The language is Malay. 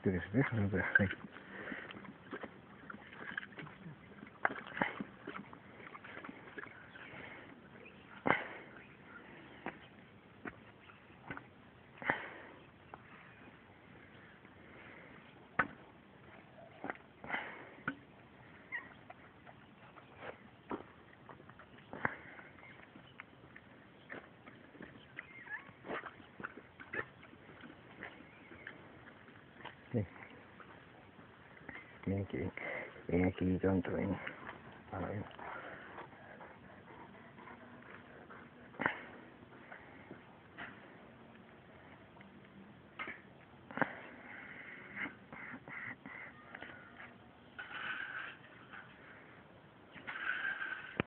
que se deja, pero ahí. Sí. Ven aquí, tonto, ven. Ahora ven.